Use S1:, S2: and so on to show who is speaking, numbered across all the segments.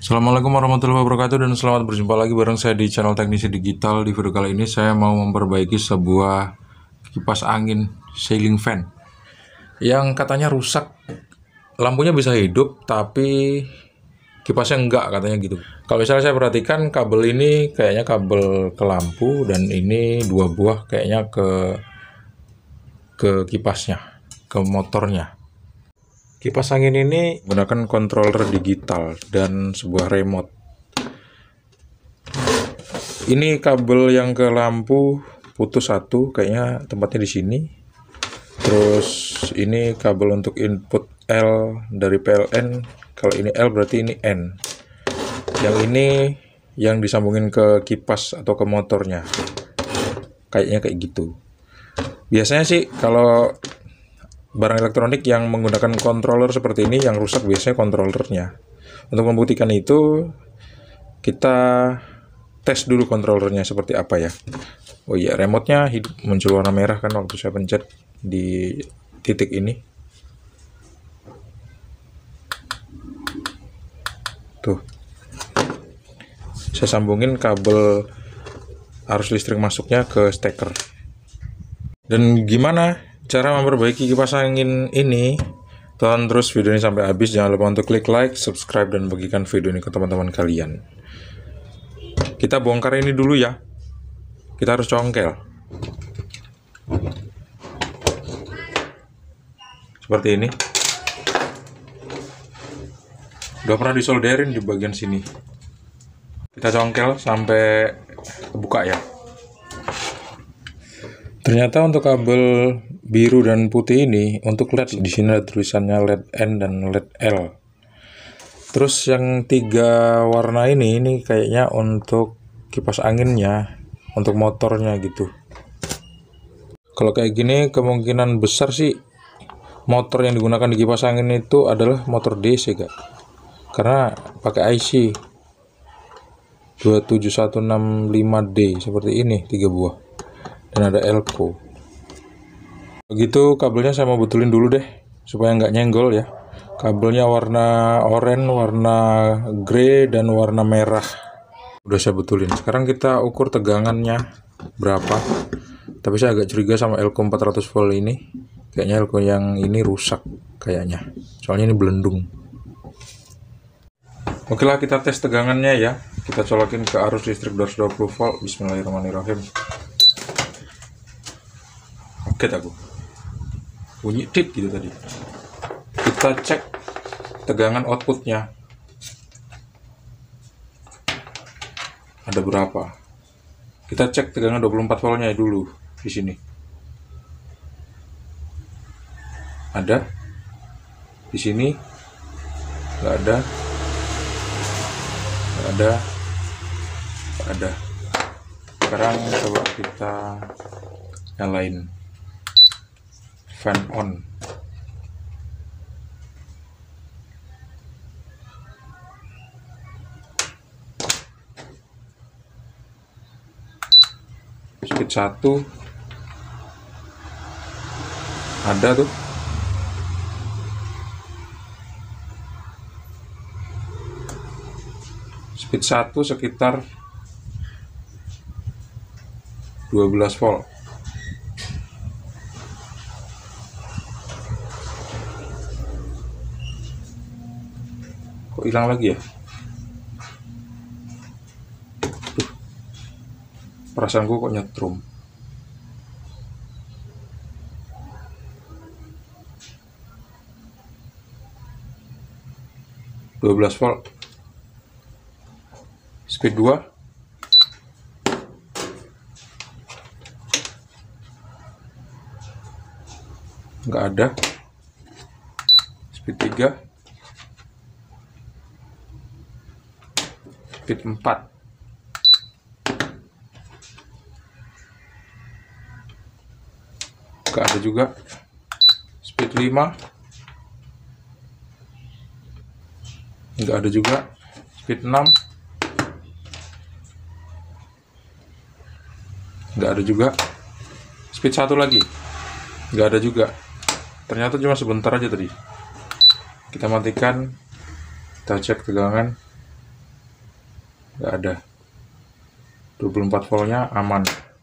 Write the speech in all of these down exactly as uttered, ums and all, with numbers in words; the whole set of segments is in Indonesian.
S1: Assalamualaikum warahmatullahi wabarakatuh dan selamat berjumpa lagi bareng saya di channel Teknisi Digital. Di video kali ini saya mau memperbaiki sebuah kipas angin ceiling fan yang katanya rusak. Lampunya bisa hidup tapi kipasnya enggak, katanya gitu. Kalau misalnya saya perhatikan kabel ini kayaknya kabel ke lampu dan ini dua buah kayaknya ke ke kipasnya, ke motornya. Kipas angin ini menggunakan controller digital dan sebuah remote. Ini kabel yang ke lampu putus satu, kayaknya tempatnya di sini. Terus ini kabel untuk input L dari P L N. Kalau ini L berarti ini N. Yang ini yang disambungin ke kipas atau ke motornya. Kayaknya kayak gitu. Biasanya sih kalau barang elektronik yang menggunakan controller seperti ini yang rusak biasanya controllernya. Untuk membuktikan itu, kita tes dulu controllernya seperti apa ya. Oh iya, remote-nya hidup, muncul warna merah kan waktu saya pencet di titik ini. Tuh. Saya sambungin kabel arus listrik masuknya ke steker. Dan gimana cara memperbaiki kipas angin ini? Tonton terus video ini sampai habis. Jangan lupa untuk klik like, subscribe, dan bagikan video ini ke teman-teman kalian. Kita bongkar ini dulu ya. Kita harus congkel. Seperti ini. Udah pernah disolderin di bagian sini. Kita congkel sampai kebuka ya. Ternyata untuk kabel biru dan putih ini untuk L E D, di sini ada tulisannya L E D N dan L E D L. Terus yang tiga warna ini ini kayaknya untuk kipas anginnya, untuk motornya gitu. Kalau kayak gini kemungkinan besar sih motor yang digunakan di kipas angin itu adalah motor D C, Kak. Karena pakai I C dua tujuh satu enam lima D seperti ini, tiga buah. Dan ada elko. Begitu kabelnya saya mau betulin dulu deh supaya nggak nyenggol ya. Kabelnya warna oranye, warna grey, dan warna merah. Udah saya betulin. Sekarang kita ukur tegangannya berapa. Tapi saya agak curiga sama elko empat ratus volt ini. Kayaknya elko yang ini rusak kayaknya. Soalnya ini belendung. Oke lah, kita tes tegangannya ya. Kita colokin ke arus listrik dua ratus dua puluh volt. Bismillahirrahmanirrahim. Kaget aku, bunyi tit gitu tadi. Kita cek tegangan outputnya ada berapa. Kita cek tegangan dua puluh empat voltnya dulu di sini. Ada di sini, nggak ada, nggak ada, nggak ada. Sekarang coba kita nyalain fan on. Speed satu ada tuh. Speed satu sekitar dua belas volt. Kok hilang lagi ya? Tuh. Perasaanku kok nyetrum. dua belas volt. Speed dua. Nggak ada. Speed tiga. Speed empat. Nggak ada juga. Speed lima. Nggak ada juga. Speed enam. Nggak ada juga. Speed satu lagi. Nggak ada juga. Ternyata cuma sebentar aja tadi. Kita matikan. Kita cek tegangan. nggak ada. Dua puluh empat voltnya aman.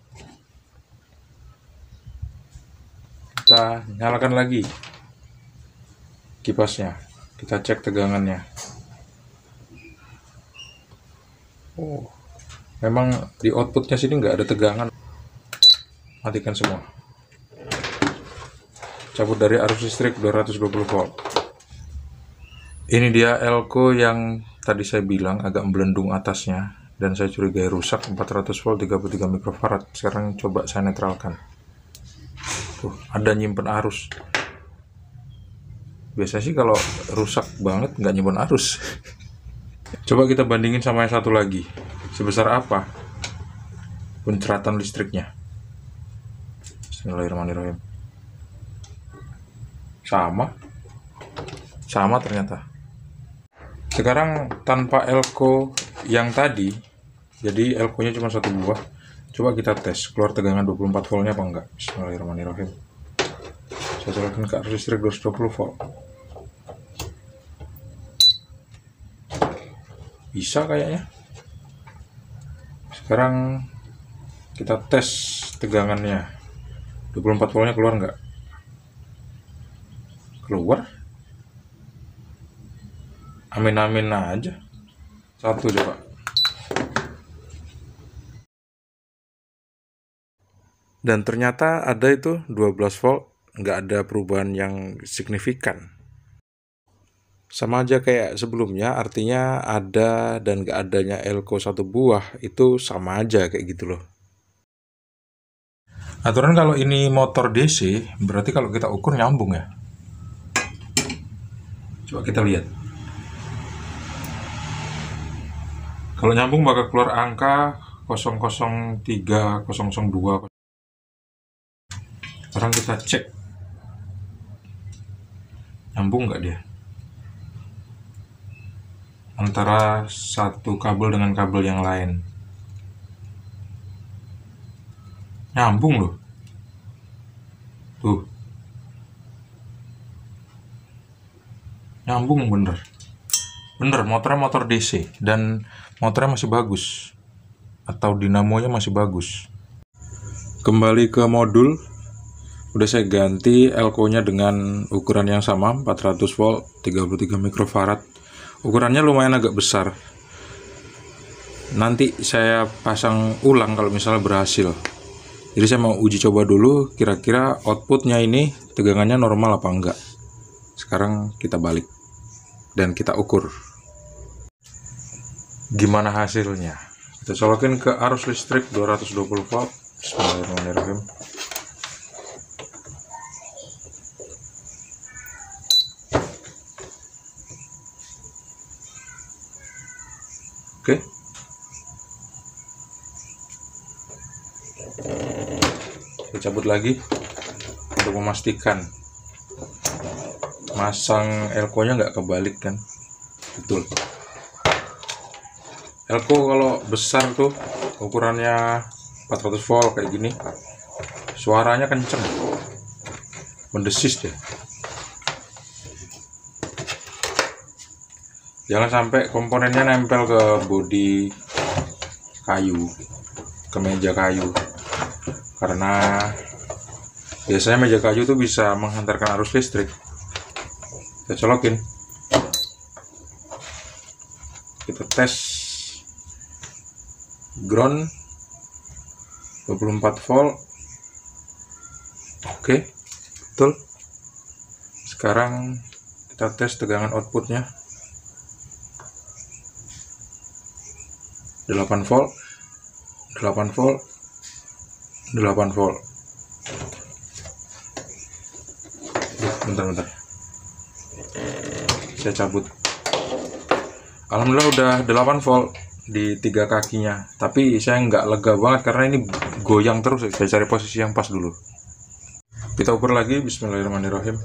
S1: Kita nyalakan lagi kipasnya, kita cek tegangannya. Oh, memang di outputnya sini nggak ada tegangan. Matikan semua. Cabut dari arus listrik dua ratus dua puluh volt. Ini dia elko yang tadi saya bilang agak melendung atasnya dan saya curigai rusak. Empat ratus volt tiga puluh tiga mikrofarad. Sekarang coba saya netralkan. Tuh, ada nyimpen arus. Biasanya sih kalau rusak banget nggak nyimpen arus. Coba kita bandingin sama yang satu lagi. Sebesar apa penceratan listriknya? Bismillahirrahmanirrahim. Sama. Sama ternyata. Sekarang tanpa elko yang tadi, jadi elkonya cuma satu buah. Coba kita tes keluar tegangan dua puluh empat voltnya apa enggak. Bismillahirrahmanirrahim. Saya colokkan ke arus listrik dua ratus dua puluh volt. Bisa kayaknya. Sekarang kita tes tegangannya. dua puluh empat voltnya keluar enggak? Keluar. Amin-amin aja. Satu coba. Dan ternyata ada itu dua belas volt, nggak ada perubahan yang signifikan. Sama aja kayak sebelumnya, artinya ada dan nggak adanya elko satu buah, itu sama aja kayak gitu loh. Aturan kalau ini motor D C, berarti kalau kita ukur nyambung ya. Coba kita lihat. Kalau nyambung bakal keluar angka nol nol tiga nol nol dua. Sekarang kita cek. Nyambung nggak dia? Antara satu kabel dengan kabel yang lain. Nyambung loh. Tuh. Nyambung bener. Bener, motornya motor D C dan motornya masih bagus. Atau dinamonya masih bagus. Kembali ke modul. Udah saya ganti elko-nya dengan ukuran yang sama, empat ratus volt, tiga puluh tiga mikrofarad. Ukurannya lumayan agak besar. Nanti saya pasang ulang kalau misalnya berhasil. Jadi saya mau uji coba dulu kira-kira outputnya ini tegangannya normal apa enggak. Sekarang kita balik dan kita ukur gimana hasilnya. Kita colokin ke arus listrik dua ratus dua puluh volt. Bismillahirrahmanirrahim. Oke. Kita cabut lagi untuk memastikan masang elko-nya nggak kebalik kan. Betul. Elko kalau besar tuh ukurannya empat ratus volt kayak gini, suaranya kenceng, mendesis deh. Jangan sampai komponennya nempel ke bodi kayu, ke meja kayu, karena biasanya meja kayu tuh bisa menghantarkan arus listrik. Kita colokin, kita tes ground dua puluh empat volt. Oke, betul. Sekarang kita tes tegangan outputnya delapan volt, delapan volt, delapan volt. Bentar-bentar, saya cabut. Alhamdulillah udah delapan volt di tiga kakinya, tapi saya nggak lega banget karena ini goyang terus. Saya cari posisi yang pas dulu. Kita ukur lagi. Bismillahirrahmanirrahim.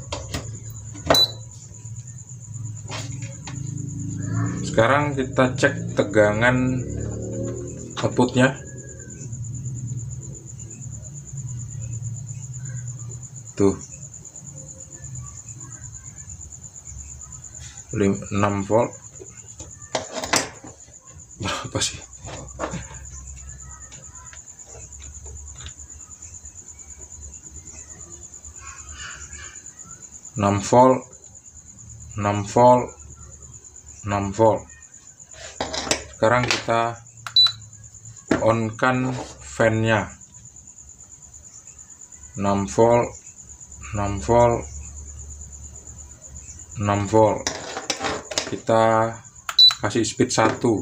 S1: Sekarang kita cek tegangan outputnya. Tuh, enam volt, berapa sih? enam volt, enam volt, enam volt. Sekarang kita on kan fan-nya. enam volt, enam volt, enam volt. Kita kasih speed satu,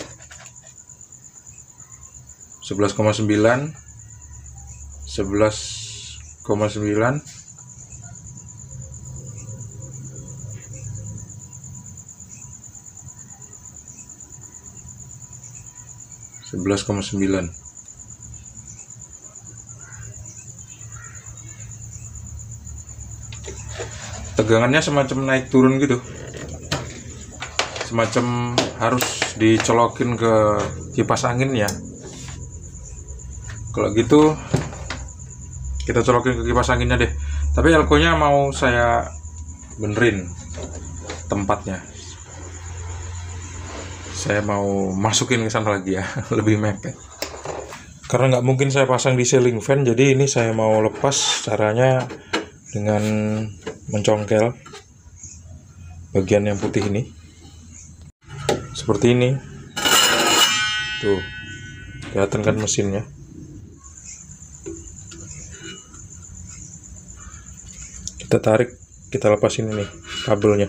S1: sebelas koma sembilan, sebelas koma sembilan, sebelas koma sembilan. Tegangannya semacam naik turun gitu, semacam harus dicolokin ke kipas angin ya. Kalau gitu kita colokin ke kipas anginnya deh, tapi elko-nya mau saya benerin tempatnya, saya mau masukin ke sana lagi ya. Lebih mepet karena nggak mungkin saya pasang di ceiling fan, jadi ini saya mau lepas. Caranya dengan mencongkel bagian yang putih ini seperti ini tuh, kelihatan kan mesinnya. Kita tarik, kita lepasin ini kabelnya,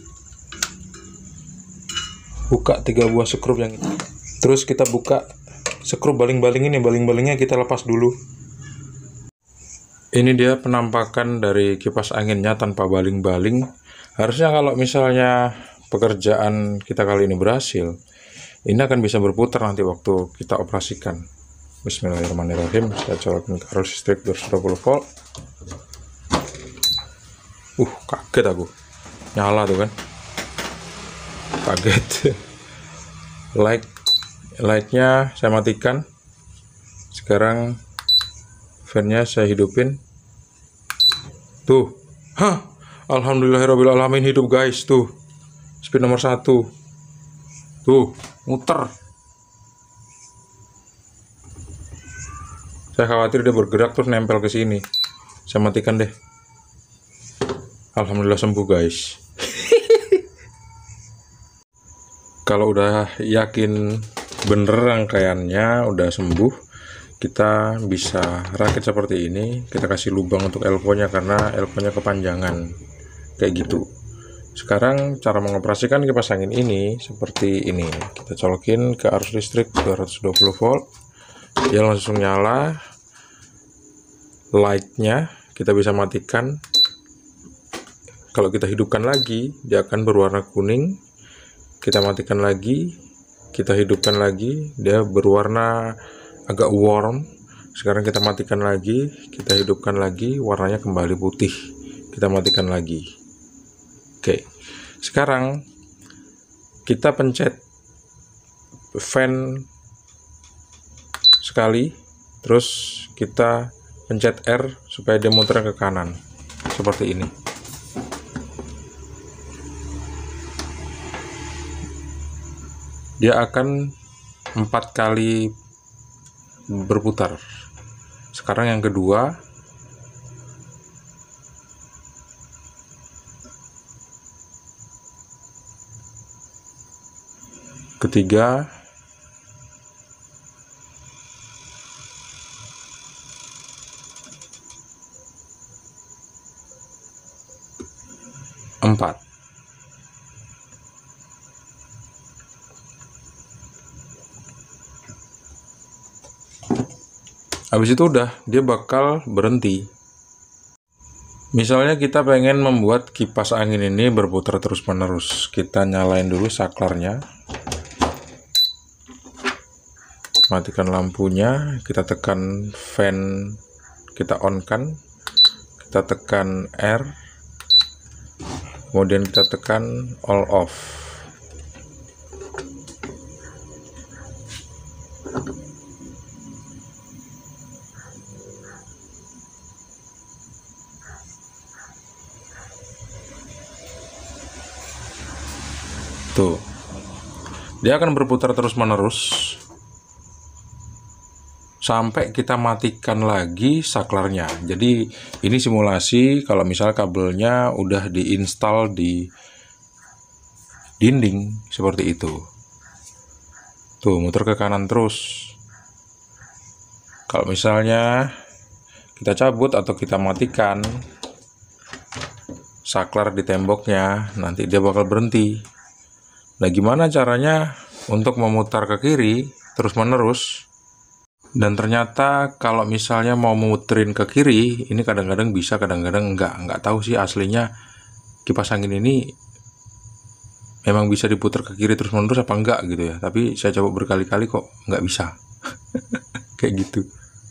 S1: buka tiga buah skrup yang ini, terus kita buka skrup baling-baling ini, baling-balingnya kita lepas dulu. Ini dia penampakan dari kipas anginnya tanpa baling-baling. Harusnya kalau misalnya pekerjaan kita kali ini berhasil, ini akan bisa berputar nanti waktu kita operasikan. Bismillahirrahmanirrahim. Saya colokin ke arus listrik dua ratus dua puluh volt. Uh, kaget aku. Nyala tuh kan. Kaget. Light, lightnya saya matikan. Sekarang fan-nya saya hidupin. Tuh, hah, alhamdulillahirobbilalamin, hidup guys. Tuh, speed nomor satu. Tuh, muter. Saya khawatir dia bergerak terus nempel ke sini. Saya matikan deh. Alhamdulillah sembuh guys. Kalau udah yakin bener rangkaiannya udah sembuh, kita bisa rakit seperti ini. Kita kasih lubang untuk elko-nya karena elko-nya kepanjangan kayak gitu. Sekarang cara mengoperasikan kipas angin ini seperti ini. Kita colokin ke arus listrik dua ratus dua puluh volt, dia langsung nyala. Lightnya kita bisa matikan. Kalau kita hidupkan lagi, dia akan berwarna kuning. Kita matikan lagi, kita hidupkan lagi, dia berwarna agak warm. Sekarang kita matikan lagi, kita hidupkan lagi, warnanya kembali putih. Kita matikan lagi. Oke, sekarang kita pencet fan sekali, terus kita pencet R supaya dia muter ke kanan seperti ini. Dia akan empat kali berputar. Sekarang yang kedua, ketiga, empat. Habis itu udah, dia bakal berhenti. Misalnya kita pengen membuat kipas angin ini berputar terus-menerus. Kita nyalain dulu saklarnya. Matikan lampunya, kita tekan fan, kita on kan. Kita tekan R. Kemudian kita tekan all off. Tuh, Dia akan berputar terus-menerus sampai kita matikan lagi saklarnya. Jadi ini simulasi kalau misal kabelnya udah diinstal di dinding seperti itu. Tuh, muter ke kanan terus. Kalau misalnya kita cabut atau kita matikan saklar di temboknya, nanti dia bakal berhenti. Nah, gimana caranya untuk memutar ke kiri terus-menerus? Dan ternyata kalau misalnya mau muterin ke kiri, ini kadang-kadang bisa, kadang-kadang enggak. Enggak tahu sih aslinya kipas angin ini memang bisa diputar ke kiri terus-menerus apa enggak gitu ya. Tapi saya coba berkali-kali kok enggak bisa. Kayak gitu.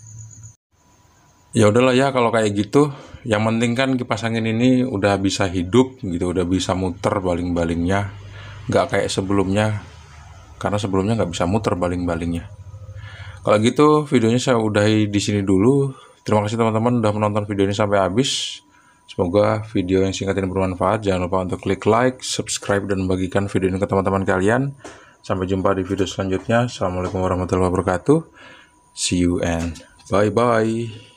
S1: Ya udahlah ya kalau kayak gitu. Yang penting kan kipas angin ini udah bisa hidup gitu, udah bisa muter baling-balingnya. Enggak kayak sebelumnya. Karena sebelumnya nggak bisa muter baling-balingnya. Kalau gitu videonya saya udahi di sini dulu. Terima kasih teman-teman udah menonton video ini sampai habis. Semoga video yang singkat ini bermanfaat. Jangan lupa untuk klik like, subscribe, dan bagikan video ini ke teman-teman kalian. Sampai jumpa di video selanjutnya. Assalamualaikum warahmatullahi wabarakatuh. See you and bye-bye.